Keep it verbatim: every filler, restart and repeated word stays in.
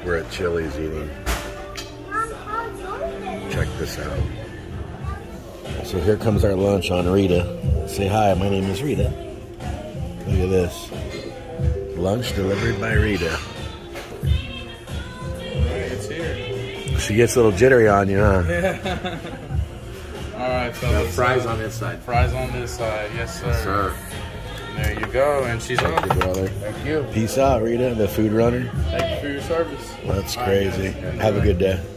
We're at Chili's eating. Check this out. So here comes our lunch on Rita. Say hi, my name is Rita. Look at this. Lunch delivered by Rita. It's here. She gets a little jittery on you, huh? Yeah. Alright, fellas. Fries on this side. Fries on this side, yes sir. Yes, sir. There you go, and she's Thank on. you, brother. Thank you. Peace out, Rita, the food runner. Thank you for your service. That's All crazy. right, Have a good day.